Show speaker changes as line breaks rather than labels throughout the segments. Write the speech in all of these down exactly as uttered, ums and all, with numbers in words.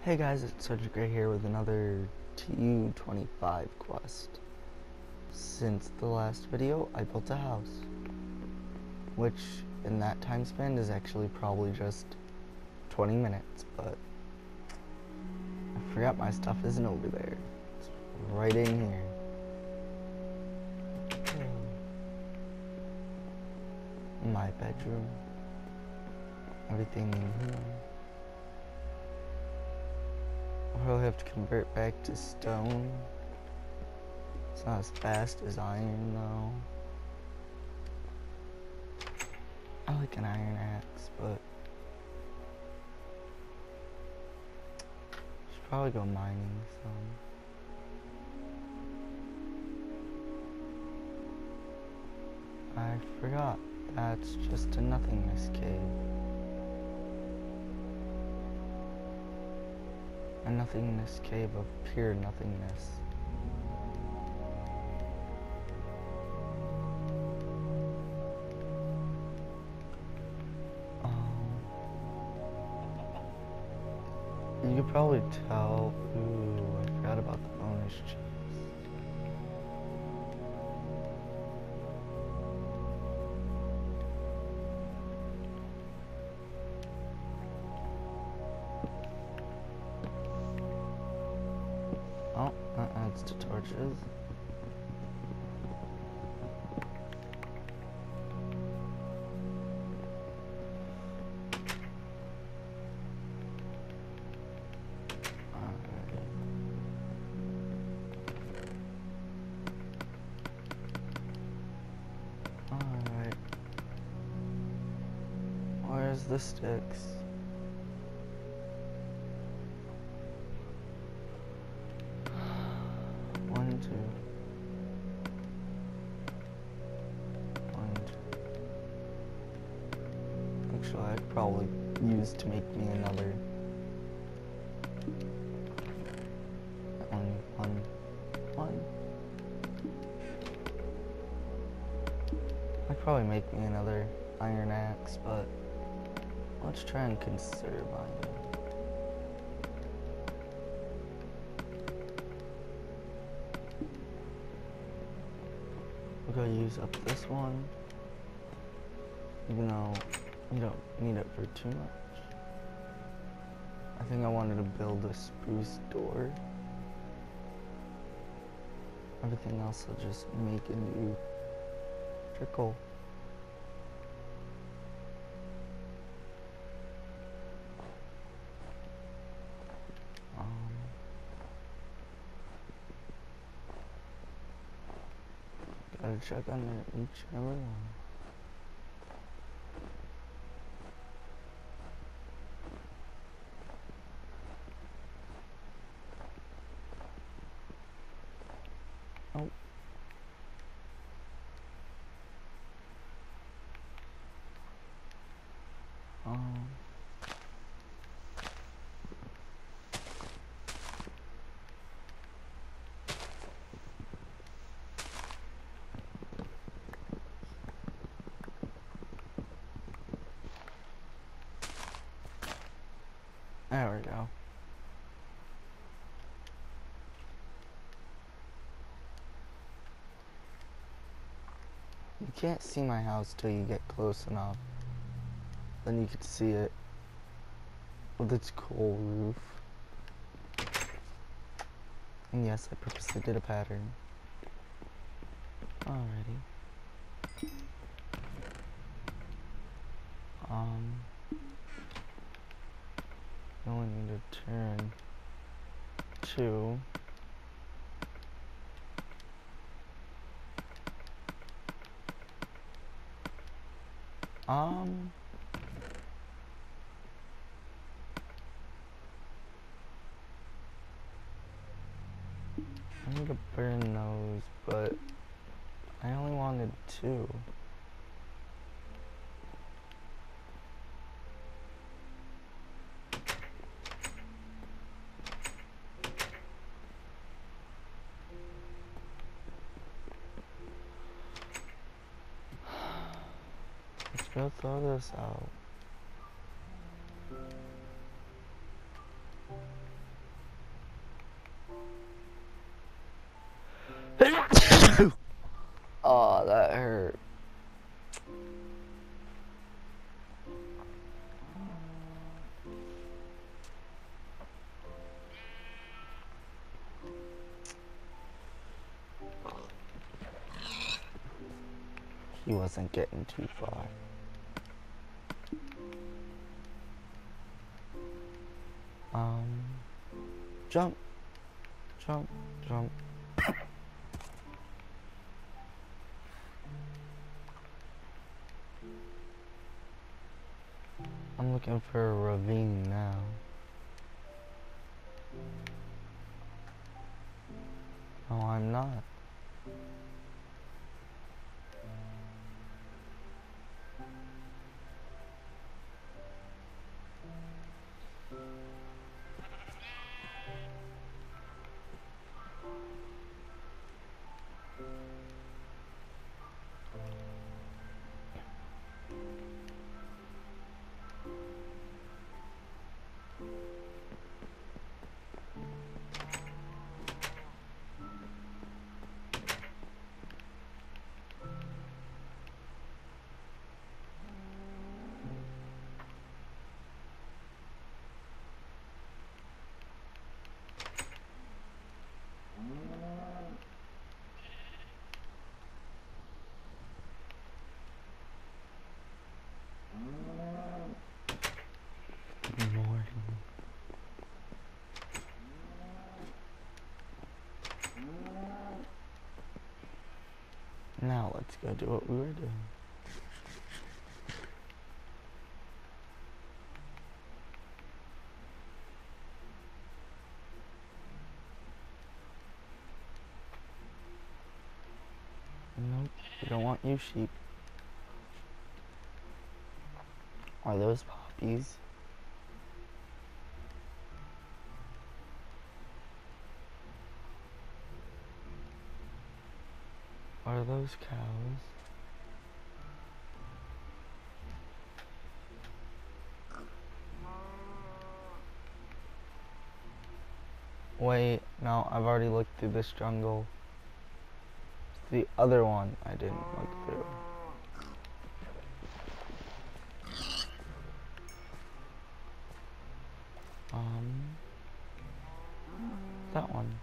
Hey guys, it's Sergeant Gray here with another T U twenty-five quest. Since the last video, I built a house, which in that time span is actually probably just twenty minutes, but I forgot my stuff isn't over there. It's right in here. My bedroom. Everything in here. I'll probably have to convert back to stone. It's not as fast as iron though. I like an iron axe, but should probably go mining some. I forgot, that's just a nothingness cave. A nothingness cave of pure nothingness. Um, you could probably tell. Ooh, I forgot about the bonus chest. Oh, that adds to torches. Alright. Where's the sticks? One, two. One, two. Actually, I could probably use to make me another. One, one, one. I could probably make me another iron axe, but let's try and conserve iron. We're gonna use up this one, even though you don't need it for too much. I think I wanted to build a spruce door. Everything else I'll just make into trickle. Um, gotta check on each and every one. Oh. Um. There we go. You can't see my house till you get close enough. Then you can see it with its cool roof. And yes, I purposely did a pattern. Alrighty. Um, I only need to turn two. Um, I need to burn those, but I only wanted two. Let's go throw this out. Er. He wasn't getting too far. Um, jump, jump, jump. I'm looking for a ravine now. No, I'm not. Good morning. Now let's go do what we were doing. Nope, we don't want you sheep. Are those poppies? Are those cows? Wait, no, I've already looked through this jungle. It's the other one I didn't look through. Um, that one.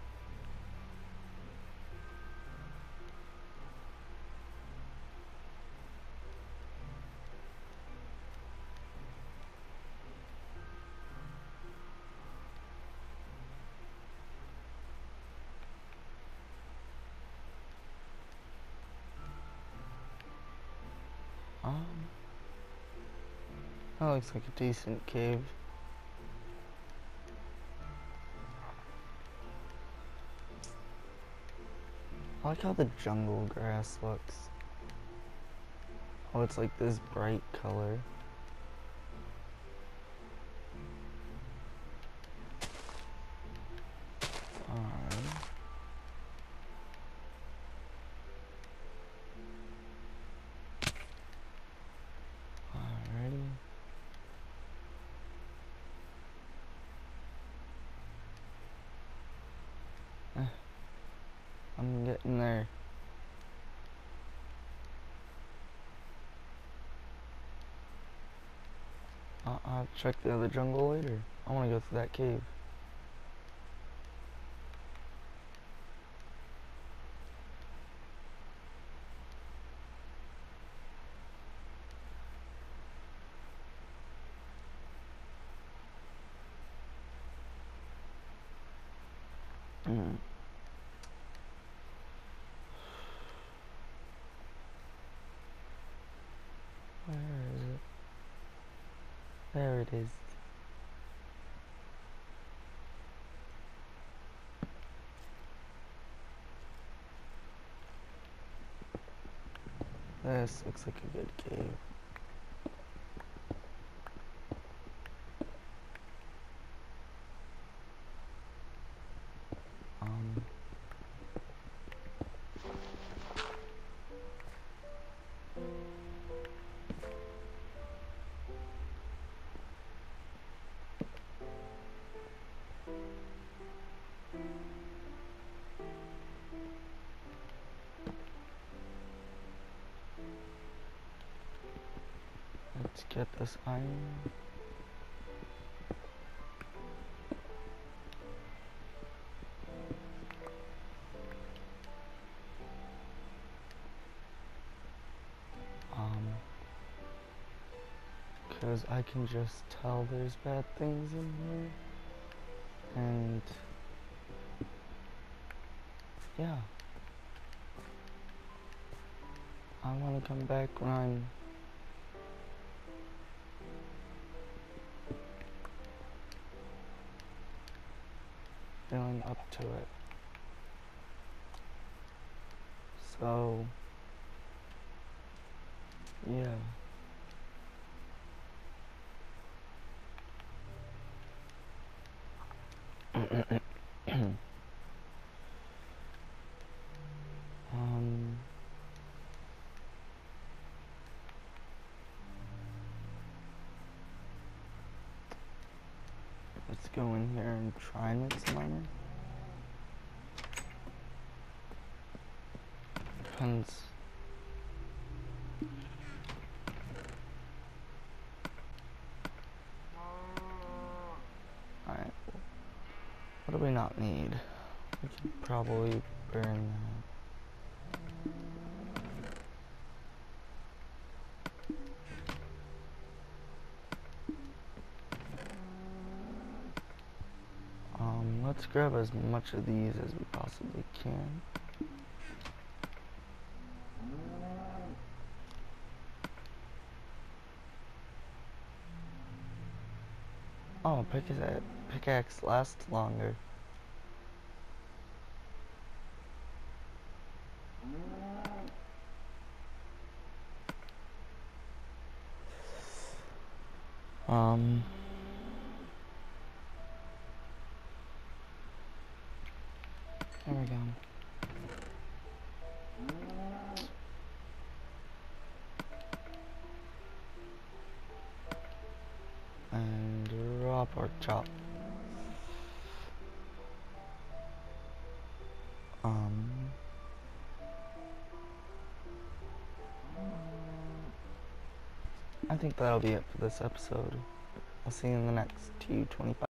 Um, that looks like a decent cave. I like how the jungle grass looks. Oh, it's like this bright color. Alright. Alrighty. Eh, I'm getting there. I'll, I'll check the other jungle later. I want to go through that cave. Mm. Where is it? There it is. This looks like a good cave. Um, Let's get this iron. Um, because I can just tell there's bad things in here. And yeah, I want to come back when I'm feeling up to it. So yeah. um let's go in here and try and make some armor. Depends. Alright. What do we not need? We could probably burn that. Um, let's grab as much of these as we possibly can. Oh, pickaxe, pickaxe lasts longer. Um, there we go. And raw pork chop. Um, I think that'll be it for this episode. I'll see you in the next T U twenty-five.